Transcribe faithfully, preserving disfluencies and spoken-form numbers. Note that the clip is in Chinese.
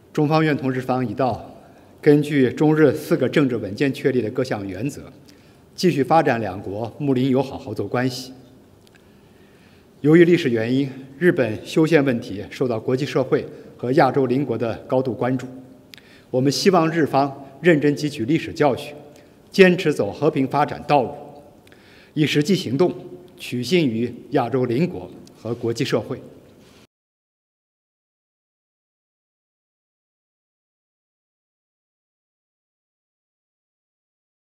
中方愿同日方一道，根据中日四个政治稳健确立的各项原则，继续发展两国睦邻友好合作关系。由于历史原因，日本修宪问题受到国际社会和亚洲邻国的高度关注。我们希望日方认真汲取历史教训，坚持走和平发展道路，以实际行动取信于亚洲邻国和国际社会。